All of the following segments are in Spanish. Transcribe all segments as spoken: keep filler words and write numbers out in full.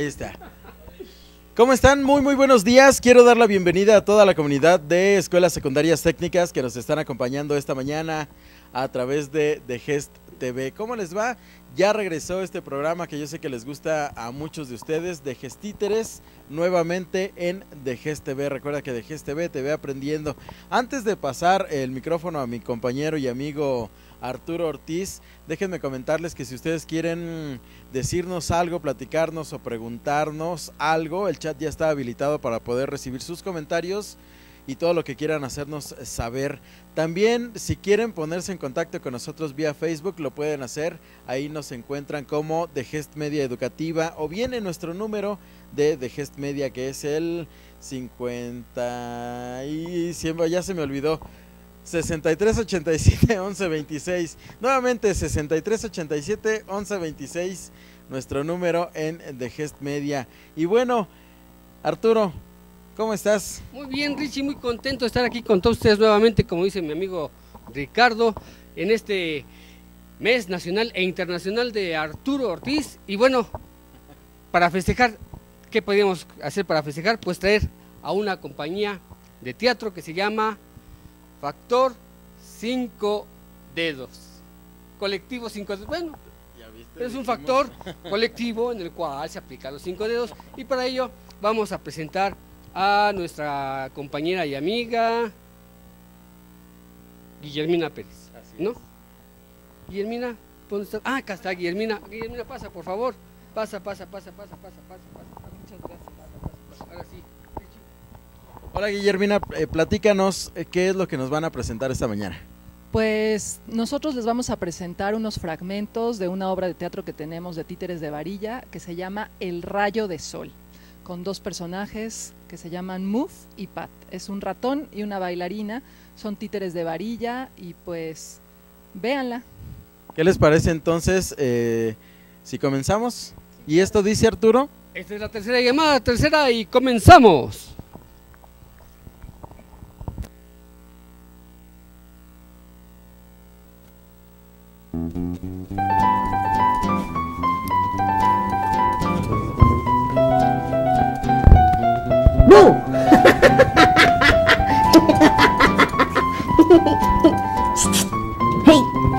Ahí está. ¿Cómo están? Muy, muy buenos días. Quiero dar la bienvenida a toda la comunidad de Escuelas Secundarias Técnicas que nos están acompañando esta mañana a través de The Gest T V. ¿Cómo les va? Ya regresó este programa que yo sé que les gusta a muchos de ustedes, de Gestíteres, nuevamente en The Gest T V. Recuerda que The Gest T V te ve aprendiendo. Antes de pasar el micrófono a mi compañero y amigo Arturo Ortiz, déjenme comentarles que si ustedes quieren decirnos algo, platicarnos o preguntarnos algo, el chat ya está habilitado para poder recibir sus comentarios y todo lo que quieran hacernos saber. También si quieren ponerse en contacto con nosotros vía Facebook, lo pueden hacer. Ahí nos encuentran como The Gest Media Educativa o bien en nuestro número de The Gest Media, que es el cincuenta y siempre ya se me olvidó, sesenta y tres ochenta y siete once veintiséis. Nuevamente sesenta y tres ochenta y siete once veintiséis, nuestro número en The Gest Media. Y bueno, Arturo, ¿cómo estás? Muy bien, Richie, muy contento de estar aquí con todos ustedes nuevamente, como dice mi amigo Ricardo, en este mes nacional e internacional de Arturo Ortiz. Y bueno, para festejar, ¿qué podríamos hacer para festejar? Pues traer a una compañía de teatro que se llama Factor Cinco Dedos, colectivo Cinco Dedos. Bueno, ya viste, es un factor colectivo en el cual se aplican los cinco dedos, y para ello vamos a presentar a nuestra compañera y amiga Guillermina Pérez. Así ¿no? Es. Guillermina, ¿dónde está? Ah, acá está Guillermina. Guillermina, pasa, por favor. Pasa, pasa, pasa, pasa, pasa, pasa, pasa. Muchas gracias. Pasa, pasa, pasa. Ahora sí. Hola Guillermina, eh, platícanos eh, qué es lo que nos van a presentar esta mañana. Pues nosotros les vamos a presentar unos fragmentos de una obra de teatro que tenemos de Títeres de Varilla que se llama El Rayo de Sol, con dos personajes que se llaman Muff y Pat. Es un ratón y una bailarina, son títeres de varilla y pues véanla. ¿Qué les parece entonces eh, si comenzamos? ¿Y esto dice Arturo? Esta es la tercera llamada, tercera y comenzamos. ¡No! ¡Hey!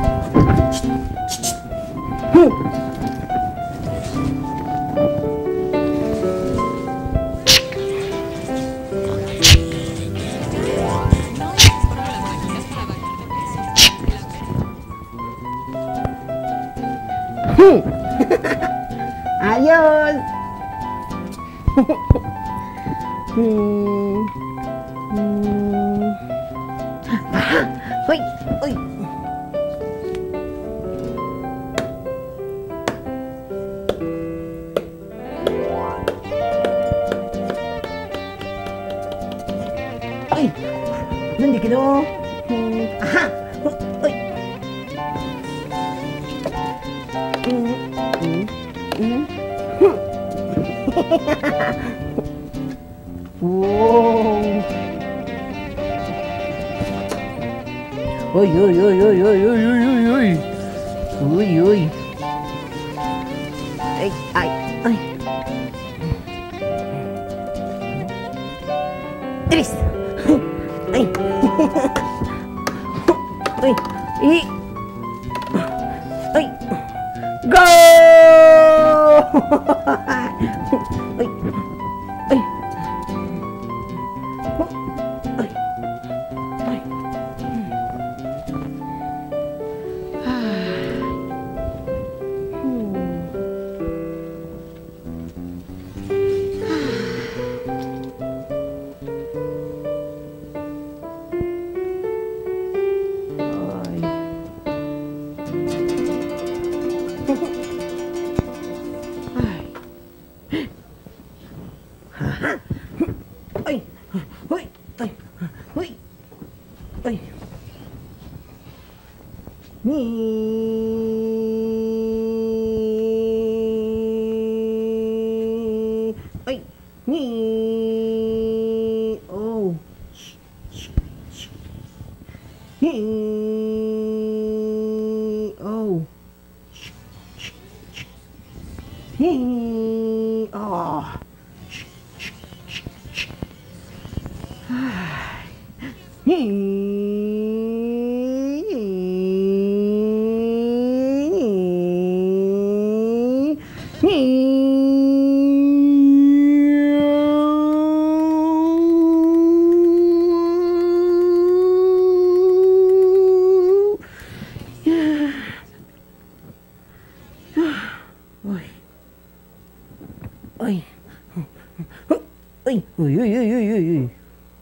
¡Adiós! Mm, mm. ¡Ajá! ¡Uy! ¡Uy! ¡Uy! ¿Dónde quedó? Mm, ¡ajá! ¡Uy! Mm, mm, mm. ¡Wow! ¡Uy, uy, uy, uy, uy, uy, uy, uy, uy! ¡Uy, uy! ¡Ay, ay, ay! ¡Tres! ¡Ay! ¡Ay! ¡Y! ¡Ay! ¡Go! ¡Ay! ¡Ay! Oh. Uy, uy, uy, uy, uy, uy.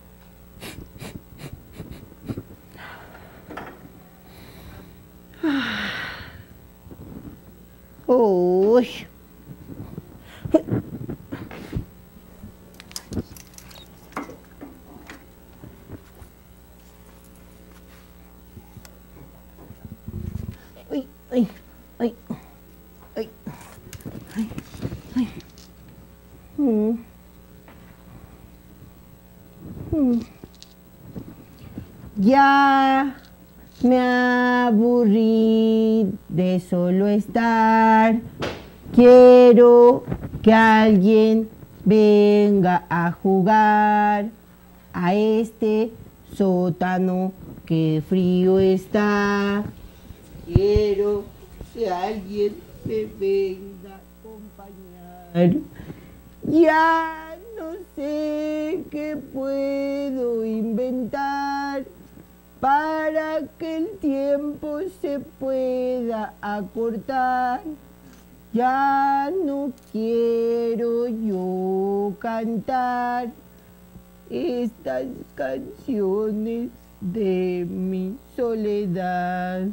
Uy. Uy, uy, uy, uy, uy, uy. Mm. Mm. Ya me aburrí de solo estar. Quiero que alguien venga a jugar a este sótano que frío está. Quiero que alguien me venga a acompañar. Ya no sé qué puedo inventar para que el tiempo se pueda acortar. Ya no quiero yo cantar estas canciones de mi soledad.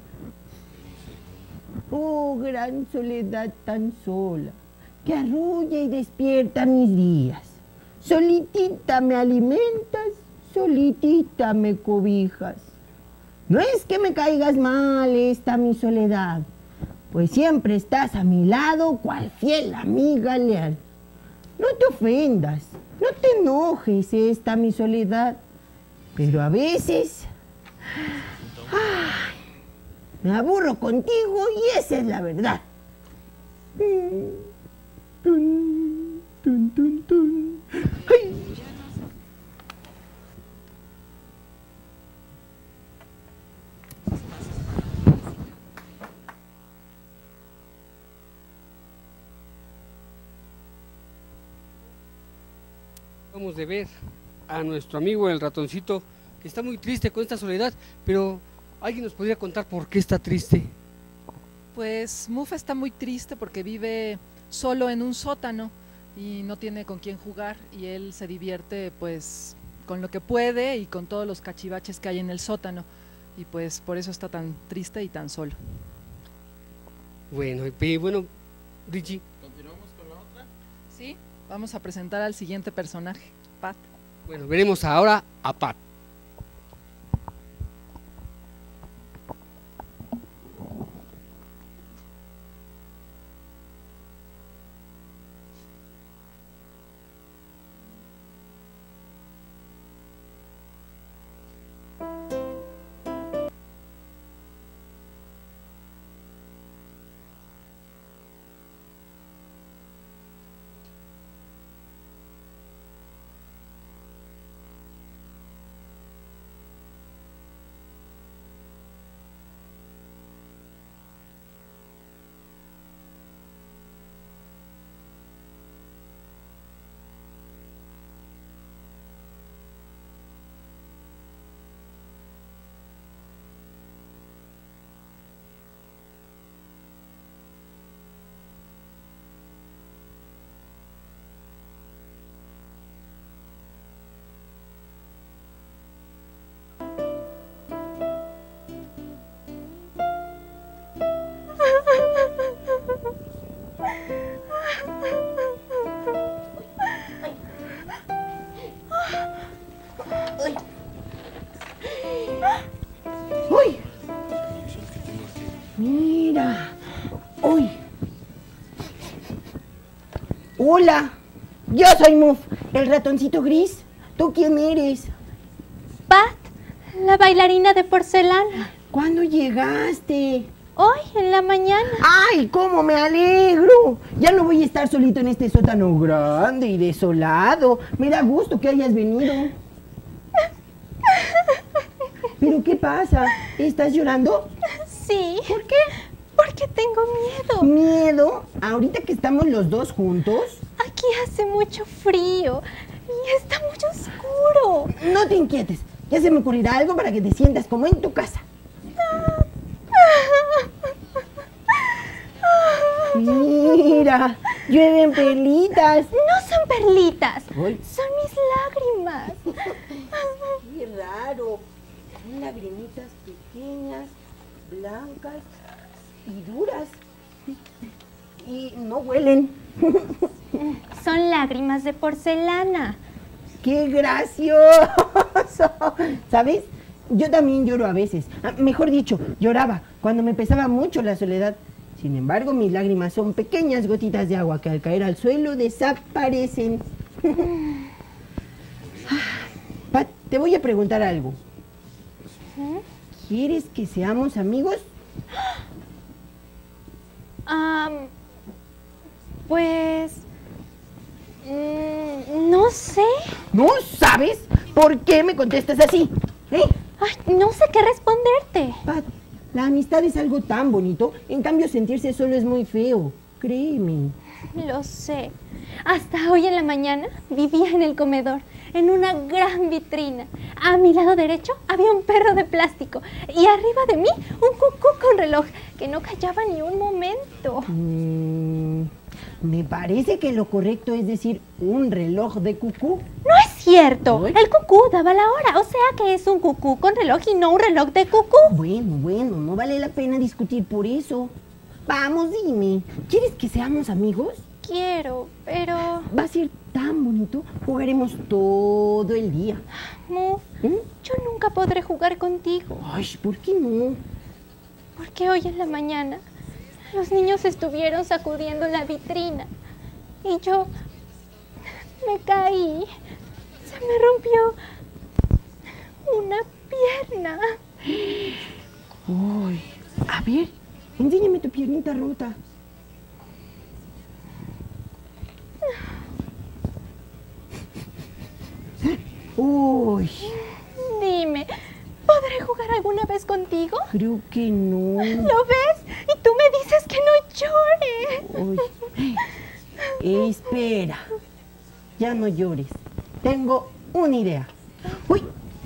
Oh, gran soledad tan sola, que arrulla y despierta mis días. Solitita me alimentas, solitita me cobijas. No es que me caigas mal esta mi soledad, pues siempre estás a mi lado, cual fiel amiga leal. No te ofendas, no te enojes esta mi soledad, pero a veces ay, me aburro contigo y esa es la verdad. Tun, tun, tun, tun. Ay. Vamos de ver a nuestro amigo el ratoncito, que está muy triste con esta soledad, pero ¿alguien nos podría contar por qué está triste? Pues Muff está muy triste porque vive solo en un sótano y no tiene con quién jugar, y él se divierte pues con lo que puede y con todos los cachivaches que hay en el sótano, y pues por eso está tan triste y tan solo. Bueno, y bueno, Richie. ¿Continuamos con la otra? Sí, vamos a presentar al siguiente personaje, Pat. Bueno, veremos ahora a Pat. ¡Uy! Mira. ¡Uy! Hola, yo soy Muff, el ratoncito gris. ¿Tú quién eres? Pat, la bailarina de porcelana. ¿Cuándo llegaste? Hoy, en la mañana. ¡Ay, cómo me alegro! Ya no voy a estar solito en este sótano grande y desolado. Me da gusto que hayas venido. ¿Pero qué pasa? ¿Estás llorando? Sí. ¿Por qué? Porque tengo miedo. ¿Miedo? Ahorita que estamos los dos juntos. Aquí hace mucho frío y está muy oscuro. No te inquietes. Ya se me ocurrirá algo para que te sientas como en tu casa. Mira, Llueven perlitas. No son perlitas, Ay. son mis lágrimas. Qué raro. Son lagrimitas pequeñas, blancas y duras. Y no huelen. Son lágrimas de porcelana. ¡Qué gracioso! ¿Sabes? Yo también lloro a veces. Ah, Mejor dicho, lloraba cuando me pesaba mucho la soledad. Sin embargo, mis lágrimas son pequeñas gotitas de agua que al caer al suelo desaparecen. Pat, te voy a preguntar algo. ¿Quieres que seamos amigos? Am, pues... mm, no sé. ¿No sabes por qué me contestas así? ¿Eh? Ay, no sé qué responderte. Pat, la amistad es algo tan bonito. En cambio, sentirse solo es muy feo. Créeme. Lo sé. Hasta hoy en la mañana vivía en el comedor, en una gran vitrina. A mi lado derecho había un perro de plástico y arriba de mí un cucú con reloj que no callaba ni un momento. Mm, me parece que lo correcto es decir un reloj de cucú. No es cierto. ¿Ay? El cucú daba la hora, o sea que es un cucú con reloj y no un reloj de cucú. Bueno, bueno, no vale la pena discutir por eso. Vamos, dime, ¿quieres que seamos amigos? Quiero, pero... Va a ser tan bonito. Jugaremos todo el día. Muf, ¿Mm? yo nunca podré jugar contigo, Ay, ¿por qué no? porque hoy en la mañana los niños estuvieron sacudiendo la vitrina y yo me caí. Se me rompió una pierna. Uy, a ver, enséñame tu piernita rota. Uy, Dime, ¿podré jugar alguna vez contigo? creo que no. ¿Lo ves? Y tú me dices que no llore. Uy, espera, ya no llores. Tengo una idea. Uy.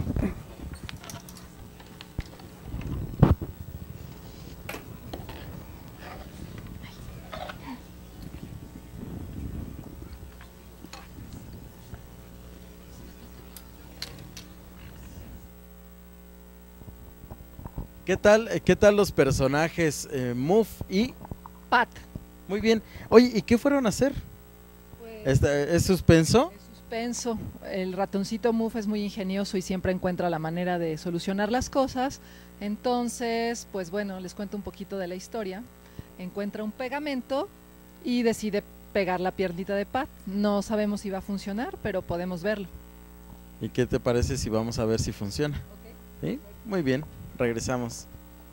¿Qué tal, eh, qué tal los personajes eh, Muff y... Pat. Muy bien. Oye, ¿y qué fueron a hacer? Pues, Este, ¿Es suspenso? es suspenso. El ratoncito Muff es muy ingenioso y siempre encuentra la manera de solucionar las cosas. Entonces, pues bueno, les cuento un poquito de la historia. Encuentra un pegamento y decide pegar la piernita de Pat. No sabemos si va a funcionar, pero podemos verlo. ¿Y qué te parece si vamos a ver si funciona? ¿Sí? Muy bien, regresamos.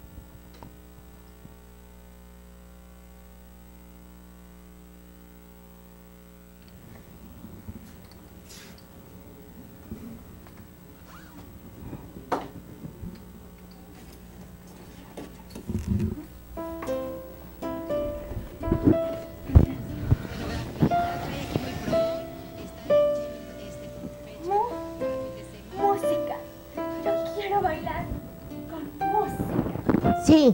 Mu- música. Yo quiero bailar con música. Sí.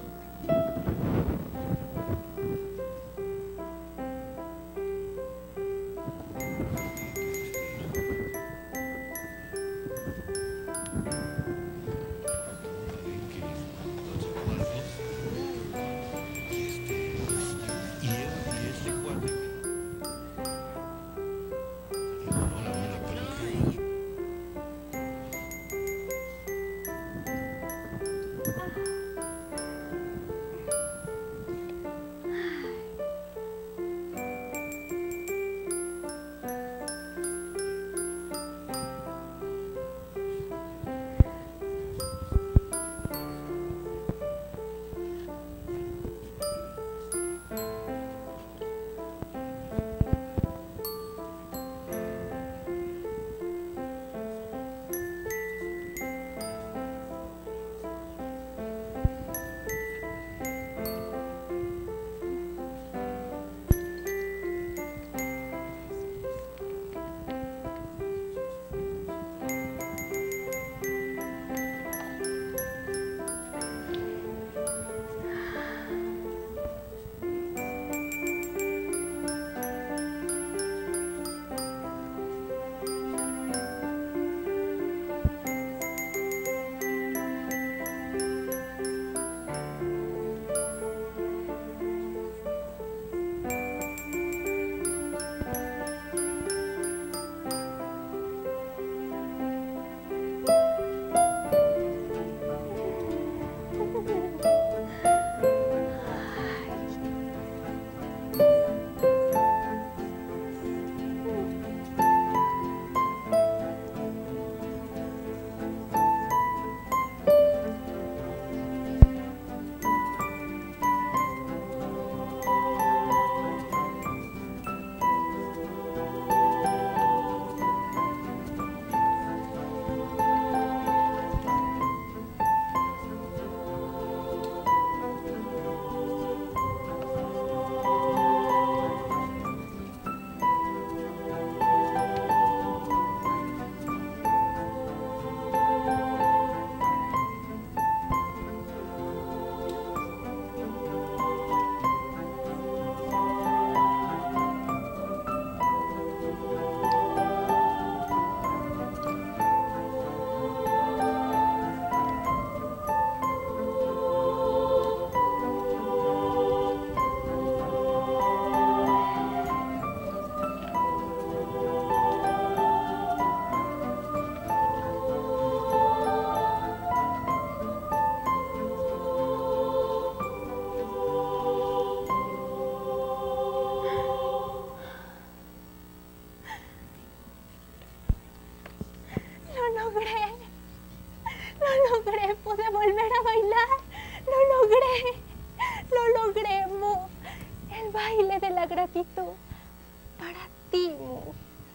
gatito para ti, Muff.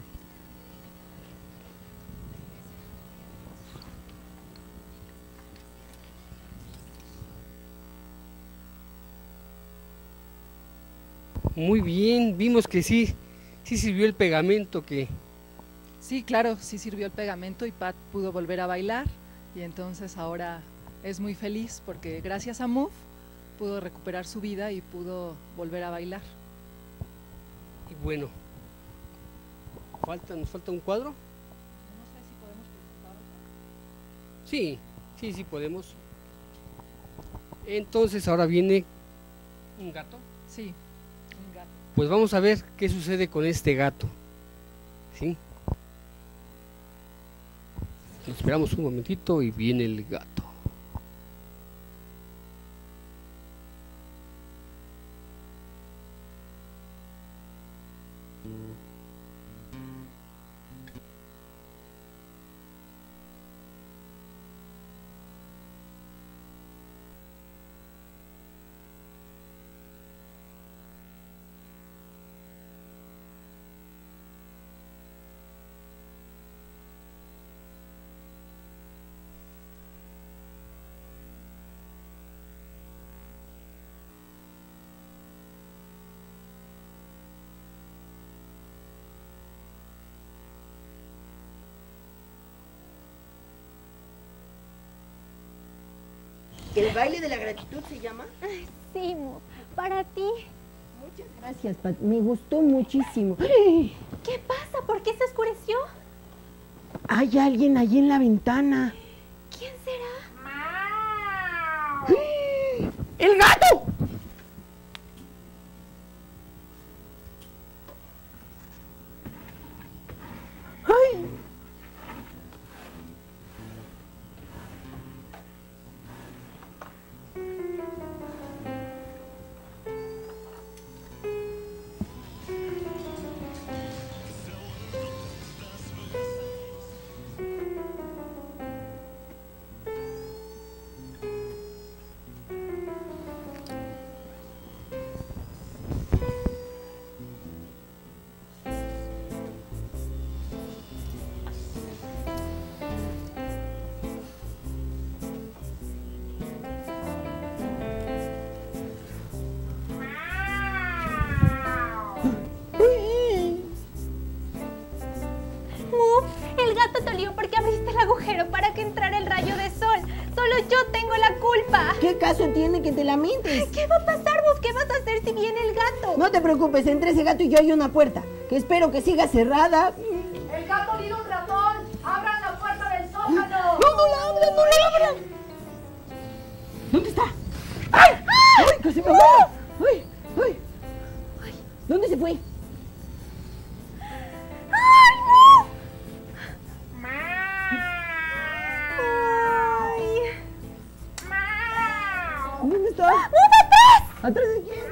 Muy bien, vimos que sí, sí sirvió el pegamento que... Sí, claro, sí sirvió el pegamento y Pat pudo volver a bailar y entonces ahora es muy feliz porque gracias a Muff pudo recuperar su vida y pudo volver a bailar. Y bueno, falta, nos falta un cuadro. No sé si podemos presentar otro. Sí, sí, sí podemos. Entonces ahora viene un gato. Sí, un gato. Pues vamos a ver qué sucede con este gato. ¿Sí? Nos esperamos un momentito y viene el gato. ¿El baile de la gratitud se llama? Sí, Muff, para ti. Muchas gracias, Pat. Me gustó muchísimo. ¿Qué pasa? ¿Por qué se oscureció? Hay alguien allí en la ventana. ¿Quién será? ¡El gato! ¡Ay! Muff, el gato te olió porque abriste el agujero para que entrara el rayo de sol. Solo yo tengo la culpa. ¿Qué caso tiene que te lamentes? ¿Qué va a pasar, Muff? ¿Qué vas a hacer si viene el gato? No te preocupes, entre ese gato y yo hay una puerta, que espero que siga cerrada. ¡El gato olido un ratón! ¡Abran la puerta del sótano! ¡No, no la abran, no la abran! ¿Dónde está? ¡Ay! ¡Ay! ¡Casi me ahogo! ¡Ay! ¡Ay! ¿Dónde se fue? ¡Ay, Muff! ¡Ay! ¿Dónde está? ¡Muff, atrás! ¿Atrás de quién?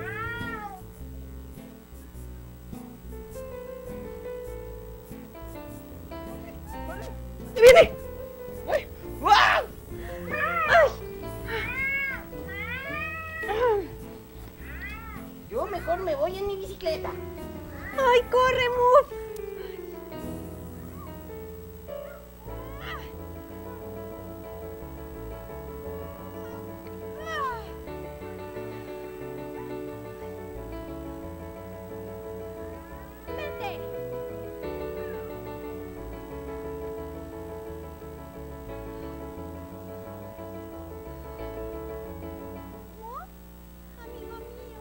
¡Ahí viene! ¡Ay! ¡Guau! Yo mejor me voy en mi bicicleta. ¡Ay, corre, Muff! ¡Vete! Muff, amigo mío.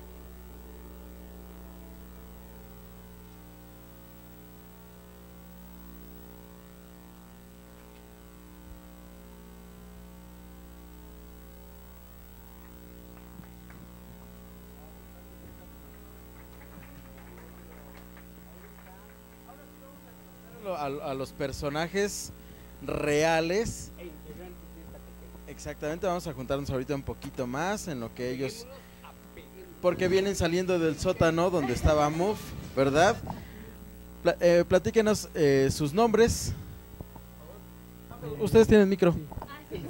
A, a los personajes reales. Exactamente, vamos a juntarnos ahorita un poquito más en lo que ellos, porque vienen saliendo del sótano donde estaba Muff, ¿verdad? Pla- eh, platíquenos eh, sus nombres. Ustedes tienen micro. Este,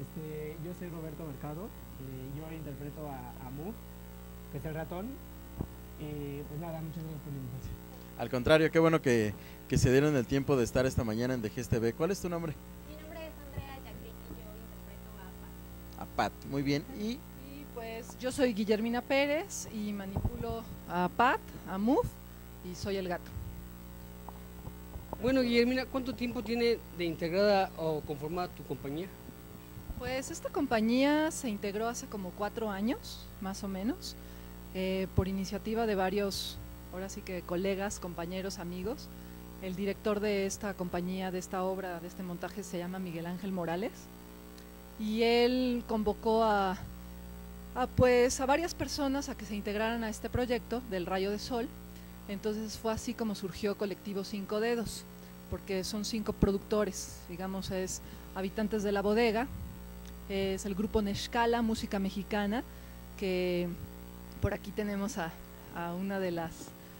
yo soy Roberto Mercado, eh, yo interpreto a, a Muff, que es el ratón, Eh, pues nada, muchas gracias por la invitación. Al contrario, qué bueno que, que se dieron el tiempo de estar esta mañana en The Gest T V. ¿Cuál es tu nombre? Mi nombre es Andrea Yacric y yo interpreto a Pat. A Pat, muy bien. Y Y pues yo soy Guillermina Pérez y manipulo a Pat, a Move y soy el gato. Bueno, Guillermina, ¿cuánto tiempo tiene de integrada o conformada tu compañía? Pues esta compañía se integró hace como cuatro años, más o menos, eh, por iniciativa de varios, ahora sí que colegas, compañeros, amigos. El director de esta compañía, de esta obra, de este montaje se llama Miguel Ángel Morales y él convocó a, a, pues, a varias personas a que se integraran a este proyecto del Rayo de Sol. Entonces fue así como surgió Colectivo Cinco Dedos, porque son cinco productores, digamos, es Habitantes de la Bodega, es el grupo Nexcala, música mexicana, que por aquí tenemos a, a una de las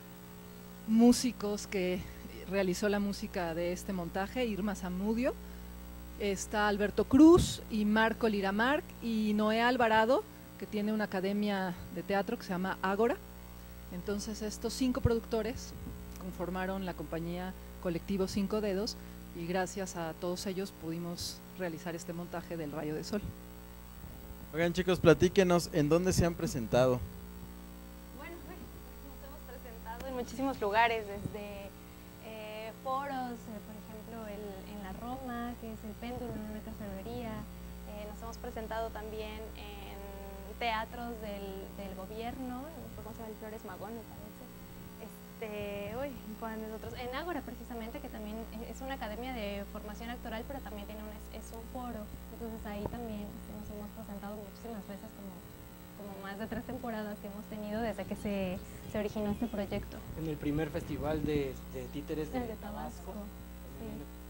músicos que realizó la música de este montaje, Irma Zamudio, está Alberto Cruz y Marco Liramark y Noé Alvarado, que tiene una academia de teatro que se llama Ágora. Entonces estos cinco productores conformaron la compañía Colectivo Cinco Dedos y gracias a todos ellos pudimos realizar este montaje del Rayo de Sol. oigan chicos, platíquenos en dónde se han presentado. Bueno, nos hemos presentado en muchísimos lugares, desde eh, foros, eh, por ejemplo, el, en la Roma, que es el Péndulo, en una cafetería. Eh, nos hemos presentado también en teatros del, del gobierno, ¿cómo se llama? El Flores Magón, me parece. Este, uy, ¿cuáles otros? En Ágora, precisamente, que también es una academia de formación actoral, pero también tiene un, es, es un foro. Entonces ahí también nos hemos presentado muchísimas veces, como, como más de tres temporadas que hemos tenido desde que se, se originó este proyecto. En el primer festival de, de títeres de, El de Tabasco, sí.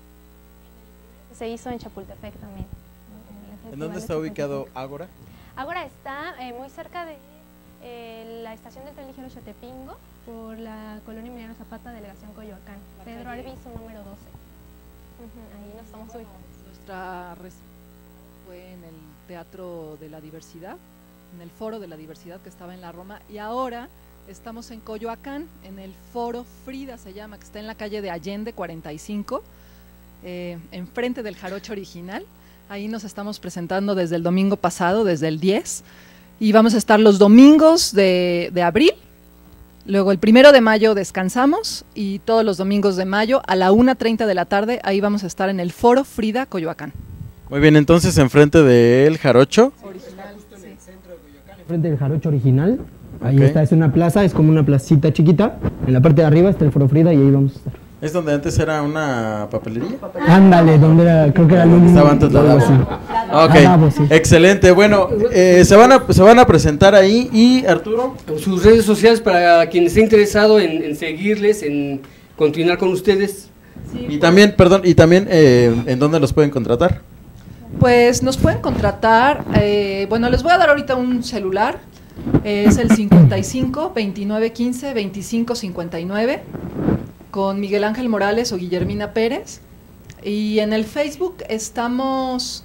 Se hizo en Chapultepec también. ¿En dónde está ubicado Ágora? Ágora está eh, muy cerca de eh, la estación del tren ligero Xotepingo, por la colonia Emiliano Zapata, delegación Coyoacán. Pedro Arbizu, número doce. Uh-huh, ahí nos estamos ubicando. Nuestra residencia fue en el Teatro de la Diversidad, en el Foro de la Diversidad que estaba en la Roma, y ahora estamos en Coyoacán, en el Foro Frida se llama, que está en la calle de Allende cuarenta y cinco, eh, enfrente del Jarocho original. Ahí nos estamos presentando desde el domingo pasado, desde el diez, y vamos a estar los domingos de, de abril. Luego el primero de mayo descansamos y todos los domingos de mayo a la una treinta de la tarde, ahí vamos a estar en el Foro Frida Coyoacán. Muy bien, entonces enfrente del Jarocho. Original, sí. frente del Jarocho original, ahí Ok. está, es una plaza, es como una placita chiquita, en la parte de arriba está el Foro Frida y ahí vamos a estar. ¿Es donde antes era una papelería? Ándale, donde era, creo que era el único. Estaba antes la Davo. Ok, La Davo, sí. excelente. Bueno, eh, se, van a, se van a presentar ahí y Arturo. Sus redes sociales para quien esté interesado en, en seguirles, en continuar con ustedes. Y también, perdón, y también eh, ¿en dónde los pueden contratar? Pues nos pueden contratar, eh, bueno, les voy a dar ahorita un celular, eh, es el cincuenta y cinco, veintinueve quince, veinticinco cincuenta y nueve, con Miguel Ángel Morales o Guillermina Pérez, y en el Facebook estamos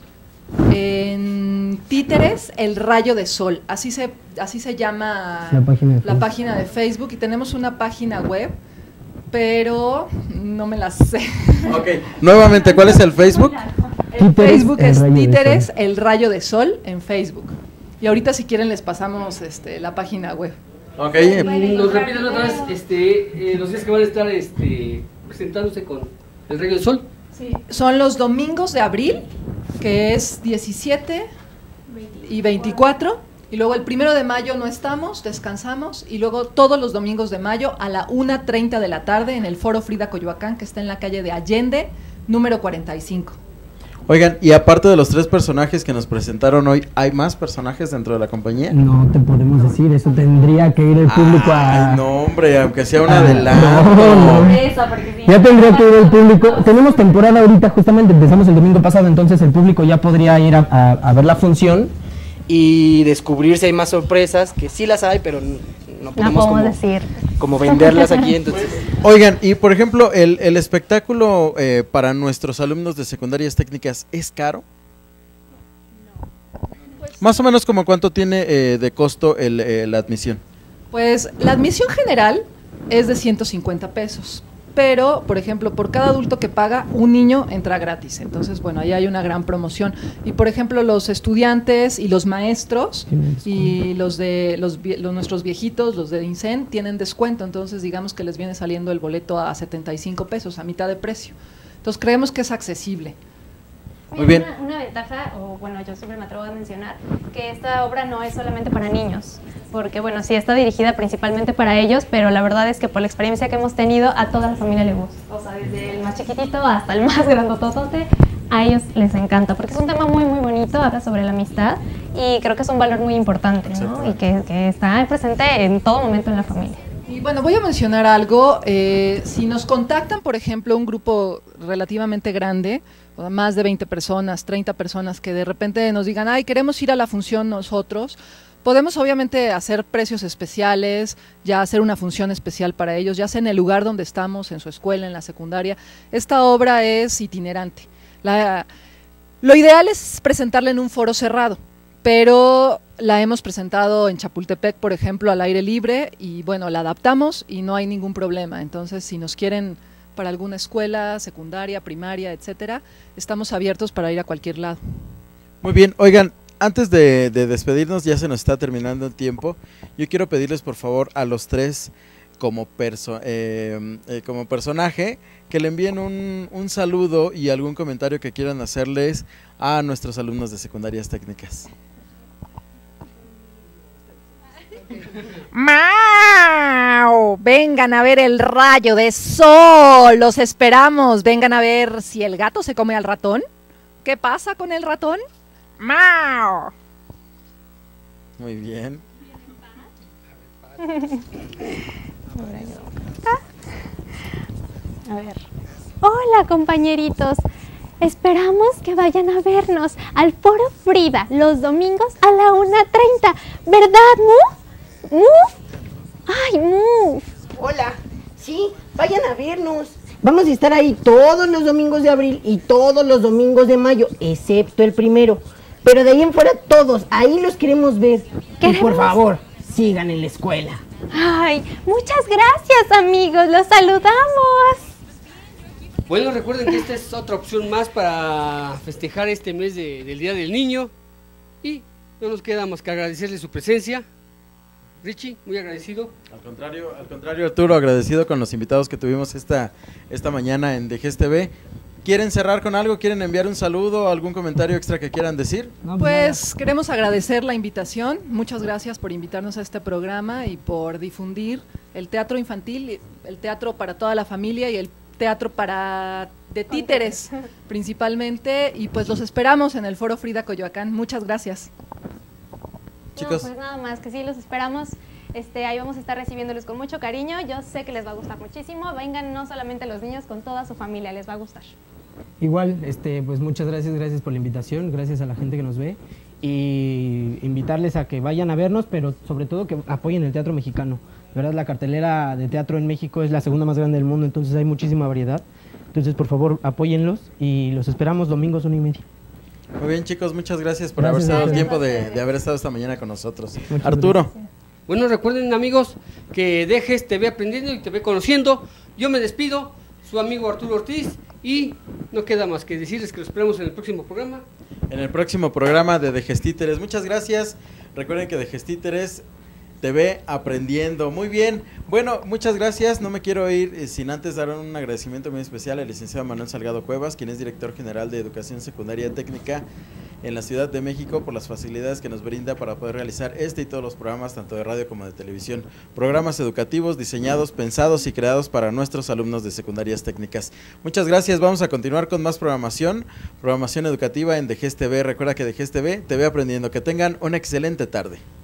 en Títeres, el Rayo de Sol, así se, así se llama La página de la Facebook. página de Facebook, y tenemos una página web, pero no me la sé. Ok, nuevamente, ¿cuál es el Facebook? El Títeres, Facebook el es Rayo de Títeres, Sol. el Rayo de Sol en Facebook. Y ahorita si quieren les pasamos este, la página web. Ok, Nos repiten otra vez este, eh, los días que van a estar este, presentándose con el Rayo del Sol. Son los domingos de abril, que es diecisiete y veinticuatro. Y luego el primero de mayo no estamos, descansamos. Y luego todos los domingos de mayo a la una treinta de la tarde en el Foro Frida Coyoacán, que está en la calle de Allende, número cuarenta y cinco. oigan, y aparte de los tres personajes que nos presentaron hoy, ¿hay más personajes dentro de la compañía? No te podemos decir, eso tendría que ir el público a... Ay, no, hombre, aunque sea un Ah, adelanto. no, no. Eso, porque sí. Ya tendría que ir el público. Tenemos temporada ahorita, justamente empezamos el domingo pasado, entonces el público ya podría ir a, a- a ver la función y descubrir si hay más sorpresas, que sí las hay, pero n- no No podemos podemos como, decir. como venderlas aquí, entonces... Oigan, y por ejemplo, el, el espectáculo eh, para nuestros alumnos de secundarias técnicas, ¿es caro? Más o menos como cuánto tiene eh, de costo el, eh, la admisión. Pues la admisión general es de ciento cincuenta pesos, pero, por ejemplo, por cada adulto que paga, un niño entra gratis. Entonces, bueno, ahí hay una gran promoción. Y, por ejemplo, los estudiantes y los maestros y los de los, los nuestros viejitos, los de INSEN, tienen descuento. Entonces, digamos que les viene saliendo el boleto a setenta y cinco pesos, a mitad de precio. Entonces, creemos que es accesible. Muy bien. Una, una ventaja, o bueno, yo siempre me atrevo a mencionar, que esta obra no es solamente para niños, porque bueno, sí está dirigida principalmente para ellos, pero la verdad es que por la experiencia que hemos tenido, a toda la familia le gusta. O sea, desde el más chiquitito hasta el más grandototote, a ellos les encanta, porque es un tema muy, muy bonito, habla sobre la amistad, y creo que es un valor muy importante, ¿no? Y que, que está presente en todo momento en la familia. Y bueno, voy a mencionar algo. Eh, si nos contactan, por ejemplo, un grupo relativamente grande, más de veinte personas, treinta personas, que de repente nos digan, ay, queremos ir a la función nosotros, podemos obviamente hacer precios especiales, ya hacer una función especial para ellos, ya sea en el lugar donde estamos, en su escuela, en la secundaria. Esta obra es itinerante. La, lo ideal es presentarla en un foro cerrado, pero la hemos presentado en Chapultepec, por ejemplo, al aire libre, y bueno, la adaptamos y no hay ningún problema. Entonces, si nos quieren para alguna escuela, secundaria, primaria, etcétera, estamos abiertos para ir a cualquier lado. Muy bien, oigan, antes de, de despedirnos, ya se nos está terminando el tiempo. Yo quiero pedirles, por favor, a los tres, como, perso eh, eh, como personaje, que le envíen un, un saludo y algún comentario que quieran hacerles a nuestros alumnos de secundarias técnicas. ¡Mau! Vengan a ver el rayo de sol, los esperamos. Vengan a ver si el gato se come al ratón. ¿Qué pasa con el ratón? ¡Mau! Muy bien. A ver. Hola, compañeritos. Esperamos que vayan a vernos al Foro Frida los domingos a la una treinta. ¿Verdad, Mu? ¿Mu? ¡Ay, Mu! Hola, sí, vayan a vernos. Vamos a estar ahí todos los domingos de abril y todos los domingos de mayo, excepto el primero. Pero de ahí en fuera todos, ahí los queremos ver. ¿Queremos? Y por favor, sigan en la escuela. Ay, muchas gracias, amigos. Los saludamos. Bueno, recuerden que esta es otra opción más para festejar este mes de, del Día del Niño. Y no nos queda más que agradecerle su presencia. Richie, muy agradecido. Al contrario, al contrario, Arturo, agradecido con los invitados que tuvimos esta, esta mañana en D G S T V. ¿Quieren cerrar con algo? ¿Quieren enviar un saludo? ¿Algún comentario extra que quieran decir? Pues queremos agradecer la invitación. Muchas gracias por invitarnos a este programa y por difundir el teatro infantil, el teatro para toda la familia y el teatro para de títeres principalmente. Y pues los esperamos en el Foro Frida Coyoacán. Muchas gracias. Chicos. No, pues nada más, que sí, los esperamos. Este, ahí vamos a estar recibiéndoles con mucho cariño. Yo sé que les va a gustar muchísimo. Vengan no solamente los niños, con toda su familia, les va a gustar. Igual, este, pues muchas gracias, gracias por la invitación, gracias a la gente que nos ve y invitarles a que vayan a vernos, pero sobre todo que apoyen el teatro mexicano. De verdad, la cartelera de teatro en México es la segunda más grande del mundo, entonces hay muchísima variedad. Entonces, por favor, apóyenlos y los esperamos domingos una y media. Muy bien, chicos, muchas gracias por Gracias, haberse dado el gracias. tiempo de, de haber estado esta mañana con nosotros. Muchas Arturo. gracias. Bueno, recuerden, amigos, que D G S T V Aprendiendo y T V Conociendo. Yo me despido, su amigo Arturo Ortiz, y no queda más que decirles que los esperamos en el próximo programa. En el próximo programa de Degestíteres. Muchas gracias. Recuerden que Degestíteres T V Aprendiendo. Muy bien. Bueno, muchas gracias. No me quiero ir eh, sin antes dar un agradecimiento muy especial al licenciado Manuel Salgado Cuevas, quien es director general de Educación Secundaria Técnica en la Ciudad de México, por las facilidades que nos brinda para poder realizar este y todos los programas, tanto de radio como de televisión. Programas educativos diseñados, pensados y creados para nuestros alumnos de secundarias técnicas. Muchas gracias. Vamos a continuar con más programación, programación educativa en D G S T V. Recuerda que D G S T V, T V Aprendiendo. Que tengan una excelente tarde.